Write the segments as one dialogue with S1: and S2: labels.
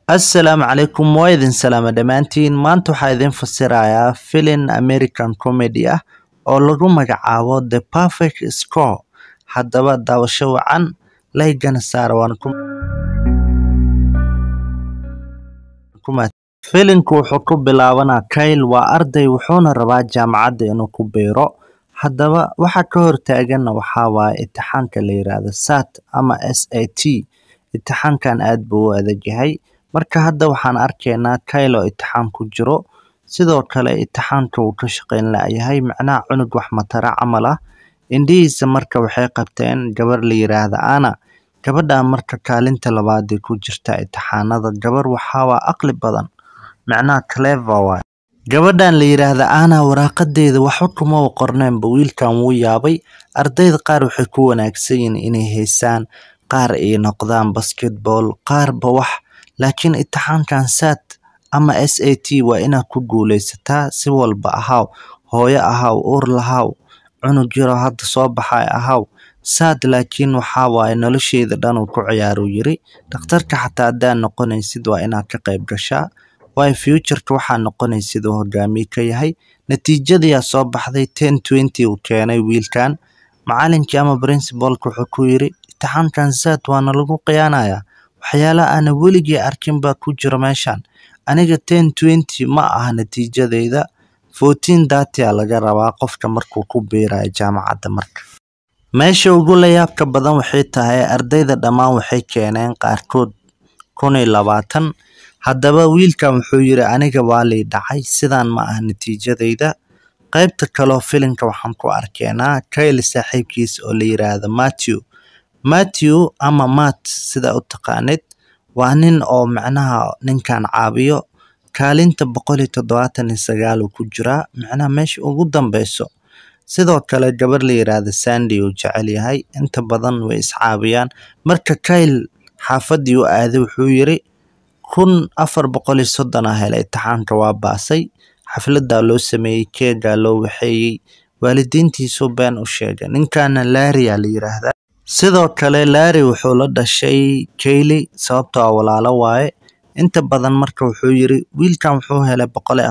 S1: Assalaamu calaykum waa idin salaama dhammaantiin maanta waxaa idin fasirayaa filim American comedy ah oo lagu magacaabo The Perfect Score. Haddaba daawasho wacan laygana saara waan filimku wuxuu ku bilaabanaa Kyle waa arday wuxuuna rabaa jaamacadda inuu ku biiro. Haddaba waxa ka hortaagan waxaa waaye imtixaanka la yiraahdo SAT ama SAT. Imtixaankan aad buu u adag yahay. Marka hadda waxaan arkaynaa Kyle oo imtixaan ku jiro. Sidoo kale imtixaanka uu ka shaqeyn laayahay macnaha cunug wax matara camal ah. Indhihiisa marka waxay qabteen gabar la yiraahdo Anna. Gabadha marka kaalinta labaad ku jirta imtixaanada gabar waxaa aqli badan. macnaha clever waay. Gabadhan la yiraahdo Anna waraaqadeeda waxba kuma qorneen wiilkan wuu yaabay. Ardayda qaar waxay ku wanaagsan yihiin inay heesaan, qaar ay noqdaan basketball, qaarba wax. laakiin imtixaankan SAT ama SAT waa inaad ku guuleysataa si walba ahaw, hooyo ahaw, uur lahaw, cunug yaro hadda soo baxay ahaw. SAT laakiin waxaa waaye nolosheeda dhan uu ku ciyaaro yiri. Dhakhtarka xataa haddaad noqonaysid waa inaad ka qayb gashaa. waayo future-ka waxaa noqonaysid oo hogaamiye ka yahay. Natiijadii soo baxday 10-20 uu keenay wiilkan. Macallinkii ama principal-ku wuxuu ku yiri imtixaankan SAT waana lagu khiyaanayaa. waxyaalaha aan weligii arkin baa ku jira meeshan. Aniga 10-20 ma aha natiijadeyda. 14-30 laga rabaa qofka markuu ku biirayo jaamacadda marka. Meesha ugu la yaabka badan waxay tahay ardayda dhammaan waxay keeneen qaarkood 2020. Haddaba wiilkan wuxuu yiri aniga waa lay dhacay sidaan ma aha natiijadeyda. qaybta kale oo filimka waxaan ku arkaynaa Kyle saaxiibkiis oo la yiraahdo Matthew ama Matt sida u taqaanid waa nin oo macnaha ninkan caabiyo. kaalinta 179 uu ku jiraa macnaha meesha ugu dambeyso. sidoo kale gabar la yiraahdo Sandy uu jecel yahay inta badan way iscaabiyaan. marka Kyle xaafadii uu aaday wuxuu yiri 1430 helay imtixaanka waa baasay. xafladda loo sameeyay keega loo waxeeyay waalidiintiisu been u sheegay. ninkana Larry la yiraahdaa. sidoo kale Larry wuxuu la dhashay Kyle sababtoo ah walaalo waaye. inta badan marka wuxuu yiri wiilkan wuxuu helay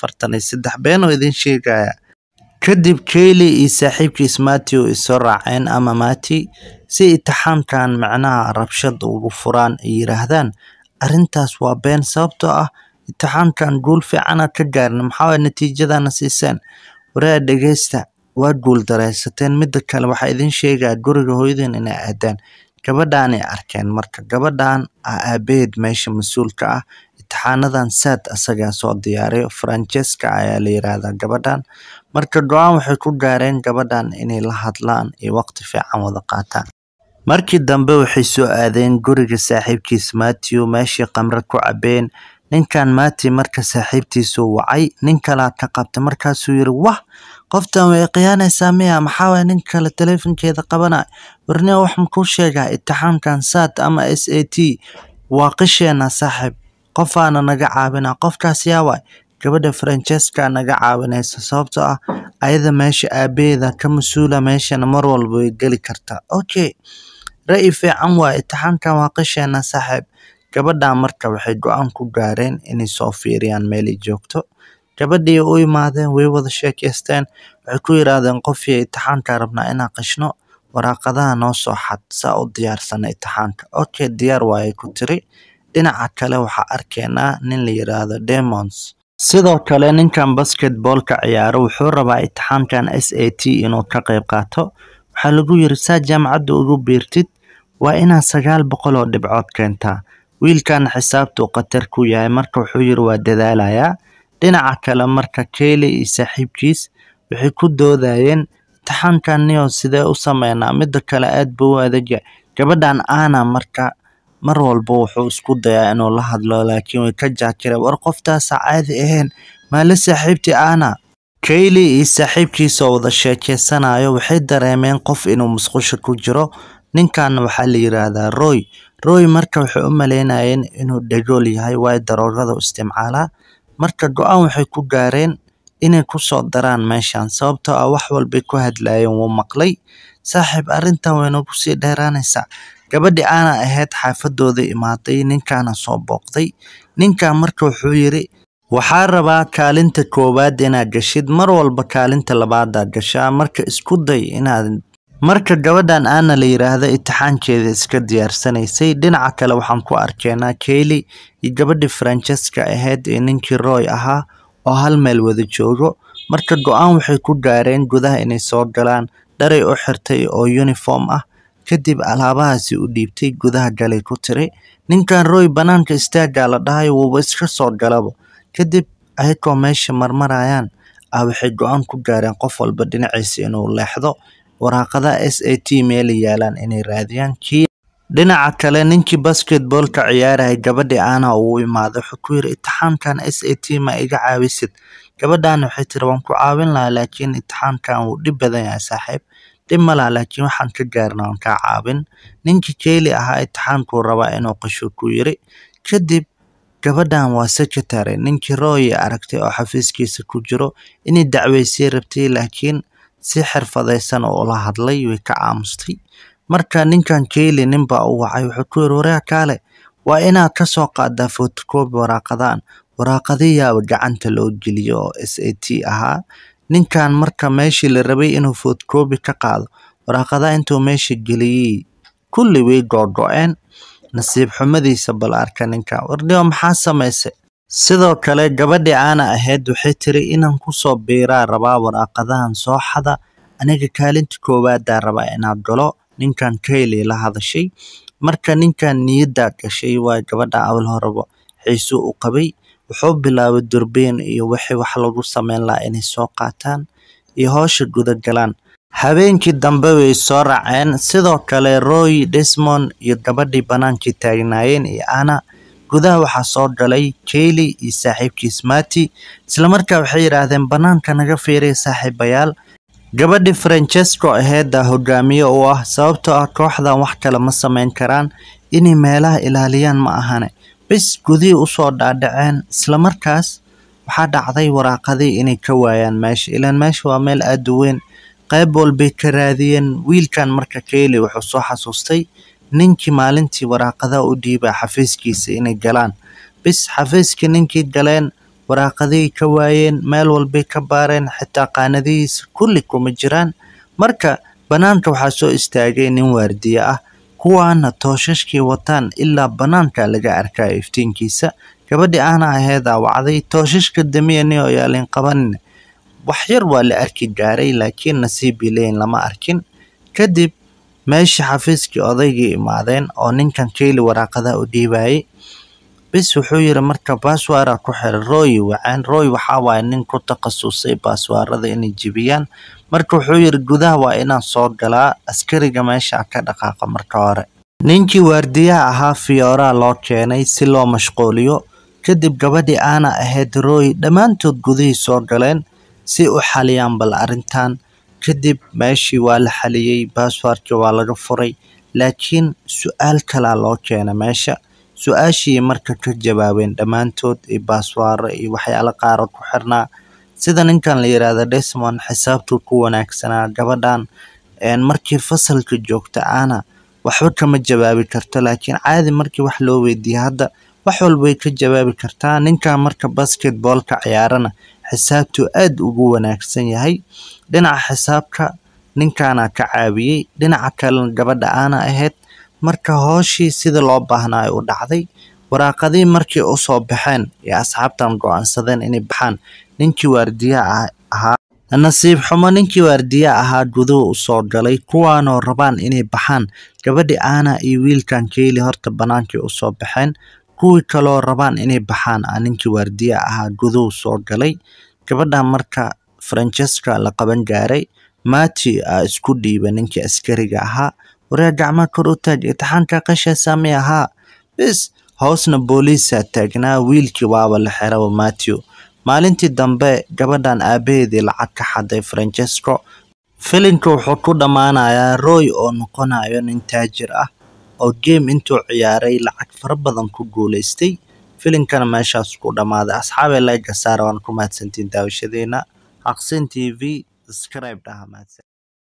S1: 143 been oo idin sheegaya. kadib Kyle iyo saaxiibkiis Matthew isoo raaceen ama Matty si imtixaankan macnaha rabshad ugu furaan ay yiraahdaan arrintaas waa been sababtoo ah imtixaankan guul fiican ka gaarnay maxaa natiijadana siiseen. waraa dhageysta waa guul dareysateen. midda kale waxa idin sheegaa guriga hooyadeen inay aadaan. gabadhan ay arkeen marka gabadhan aabeed meesha mas'uulka ah. imtixaanadan SAT asaga soo diyaariyo. Francesca ayaa la yiraahdaa gabadhan. marka go'aan waxay ku gaareen gabadhan inay la hadlaan iyo waqti fiican wada qaataan. markii dambe waxay soo aadeen guriga saaxiibkiis Matthew meeshii qamra ku cabeen. ninkan Matty marka saaxiibtiisu wacay nin kale ka qabtay markaasuu yiri wah qoftan way qiyaanaysaa miya maxaa way nin kale telefonkeeda qabanay. warna wax ma ku sheegaa imtixaankan SAT ama SAT waa qisheena saaxiib qofaana naga caawina qofkaas yaa waay. gabadha Francesca naga caawinaysa sababtoo ah ayada meesha aabeeda ka mas'uula meeshana mar walba way gali kartaa. okay ra'yi fiican waa imtixaankan waa qisheena saaxiib. gabadhan marka waxay go'aan ku gaareen inay soo fiiriyaan meel ay joogto. gabadhii u imaadeen way wada sheekaysteen. waxay ku yiraahdeen qofkii imtixaanka rabnaa inaan qishno waraaqadaha noo soo xad saa u diyaarsanay imtixaanka. okay diyaar waayay ku tiri. dhinaca kale waxaa arkaynaa nin la yiraahdo Demons. sidoo kale ninkan basketball-ka ciyaaro wuxuu rabaa imtixaankan SAT inuu ka qayb qaato. waxaa lagu yiri saa jaamacadda ugu biirtid waa inaad 900 oo dhibcood keentaa. wiilkan xisaabtu qatar ku yahay marka wuxuu yiri waa dadaalayaa. dhinaca kale marka Kyle iyo saaxiibkiis waxay ku doodayeen imtixaankan niyo sidee u sameynaa. midda kale aad buu u adag yahay. gabadhan Anna marka mar walba wuxuu isku dayaa inuu la hadlo laakiin way ka jaakireen. war qoftaas caadi ahayn ma la saaxiibti Anna. Kyle iyo saaxiibkiis oo wada sheekeysanayo waxay dareemeen qof inuu musqusha ku jiro. ninkan waxaa la yiraahdaa Roy marka wuxuu u maleynayeen inuu dhagool yahay way daroogada u isticmaalaa. marka go'aan waxay ku gaareen inay ku soo daraan meeshan sababtoo ah wax walba ku hadlayeen wuu maqlay. saaxiib arrintan way nagu sii dheeraanaysaa. gabadhii aana ahayd xaafadooda imaaday ninkaana soo booqday. ninkan marka wuxuu yiri waxaa rabaa kaalinta koowaad inaad gashid mar walba kaalinta labaad gashaa marka isku day inaad marka gabadhan aana la yiraahdo imtixaankeeda iska diyaarsanaysay. dhinaca kale waxaan ku arkaynaa Kaylee iyo gabadhii Francesca ahayd ee ninkii Roy ahaa oo hal meel wada joogo. marka go'aan waxay ku gaareen gudaha inay soo galaan, dharay u xirtay oo uniform ah, kadib alaabahaasi u dhiibtay gudaha galay ku tiri. ninkan Roy banaanka istaaga la dhahay wuuba iska soo galabo. kadib ayagoo meesha marmarayaan waxay go'aan ku gaareen qof walba dhinaciisa inuu leexdo, waraaqada SAT meel yaalaan inay raadiyaan. dhinaca kale ninkii basketballka ciyaarayay gabadhii aana uu imaaday wuxuu ku yiri imtixaankan SAT ma iga caawisid. gabadhan waxay tiri waan ku caawin lahaa laakiin imtixaankan wuu dhib badan yahay saaxiib. dhib ma laha laakiin waxaan ka gaarnaa waan kaa caawin. ninkii Kaylee ahaa imtixaankuu rabaa inuu qasho ku yiri. kadib gabadhan waa secretary ninkii Roy aragtay oo xafiiskiisa ku jiro inay dacweysay rabtay laakiin si xirfadaysan oo la hadlay way ka aamustay. marka ninkan Kaylee ninba uu wacay wuxuu ku yiri wareer kaale waa inaad ka soo qaadaa photocopy waraaqadiyaa gacanta loo geliyo oo SAT ahaa. ninkan marka meeshii la rabay inuu photocopy ka qaado waraaqada intuu meesha geliyay kulli way go'go'een. nasiib xumadiisa bal arka ninkan wardiyo maxaa samaysay. sidoo kale gabadhii aana ahayd waxay tiri inaan ku soo biiraa rabaa waraaqadahan soo xada aniga kaalinta koowaad rabaa inaad galo. ninkan Kaylee la hadashay. marka ninkan niyadda gashay waa gabadha awal horeba xiiso u qabay. wuxuu bilaabay durbeen iyo wax lagu sameyn lahaa inay soo qaataan iyo hawsha guda galaan. habeenkii dambe way soo raaceen. sidoo kale Roy, Desmond iyo gabadhii banaankii taagnaayeen iyo Anna. gudaha waxaa soo galay Kaylee iyo saaxiibkiis Matty. isla markaa waxay yiraahdeen banaanka naga fiiriya saaxiibayaal. gabadhii Francesca ahayd hogaamiye u ah sababtoo ah kooxdan wax kale ma sameyn karaan inay meelaha ilaaliyaan ma ahane bis gudihii u soo dhaadhaceen. isla markaas waxaa dhacday waraaqadii inay ka waayaan meesha ilaan meesha waa meel aad u weyn, qayb walbay ka raadiyeen. wiilkan marka Kaylee wuxuu soo xasuustay ninkii maalintii waraaqada u dhiibay xafiiskiisa inay galaan. bis xafiiskii ninkii galeen waraaqadii ka waayeen, meel walbay ka baareen, xitaa qaanadihiisa kulli kuma jiraan. marka banaanka waxaa soo istaagay nin waardiye ah, kuwaana tooshashkii wataan ilaa banaanka laga arkayo iftiinkiisa. gabadhii aana aheedaa wacday tooshashka damiyani oo yaalin qabanin. wax yar waa la arki gaaray laakiin nasiib ileen lama arkin. kadib meeshii xafiiskii odaygii imaadeen oo ninkan Kaylee waraaqada u dhiibayay. bis wuxuu yiri marka password ku xiran Roy wacaan. Roy waxa waa nin ku takhasusay passwordada inay jibiyaan. marka wuxuu yiri gudaha waa inaan soo galaa askariga meesha ka dhaqaaqa. marka hore ninkii waardiyaha ahaa Fiora loo keenay si loo mashquuliyo. kadib gabadhii aana ahayd Roy dhammaantood gudihii soo galeen si u xaliyaan bal arrintan. kadib meeshii waa la xaliyay, passwordkii waa laga furay, laakiin su'aal kale loo keenay meesha. su'aashii marka ka jawaabeen dhammaantood ee password iyo waxyaalo qaar ku xirnaa. sida ninkan la yiraahdo Desmond xisaabtu ku wanaagsanaa. gabadhan markii fasalka joogta aana waxba kama jawaabi karto laakiin caadi markii wax loo weydiiyo hadda wax walba way ka jawaabi kartaa. ninkan marka basketballka ciyaarana xisaabtu aad ugu wanaagsan yahay. dhinaca xisaabka ninkana ka caawiyay, dhinaca kale gabadha aana ahayd marka hawshii sida loo baahnaa u dhacday. waraaqadii markii u soo baxeen ee asxaabtan go'aansadeen inay baxaan. ninkii waardiyaha ahaa nasiib xumo ninkii waardiyaha ahaa guduhu u soo galay, kuwaanoo rabaan inay baxaan. gabadhii aana iyo wiilkan Kaylee horta banaankii u soo baxeen, kuwii kaloo rabaan inay baxaan ninkii waardiyaha ahaa guduhu soo galay. gabadhan marka Francesca la qaban gaaray. Matty isku dhiibay ninkii askariga ahaa. wareer gacmaha kor u taag imtixaanka qasha saamee ahaa. bis hoosna booliisa taagnaa. wiilkii waaba la xiray Matty. maalintii dambe gabadhan aabaheedii lacag ka xaday Francesca. filimka wuxuu ku dhamaanayaa Roy oo noqonayo nin taajir ah oo game intuu ciyaaray lacag fara badan ku guuleystay. filimkana meeshaas ku dhamaaday. asxaabe like saar waan ku mahadsantiin daawashadeena. Haqsin TV subscribe dhaha mahadsan.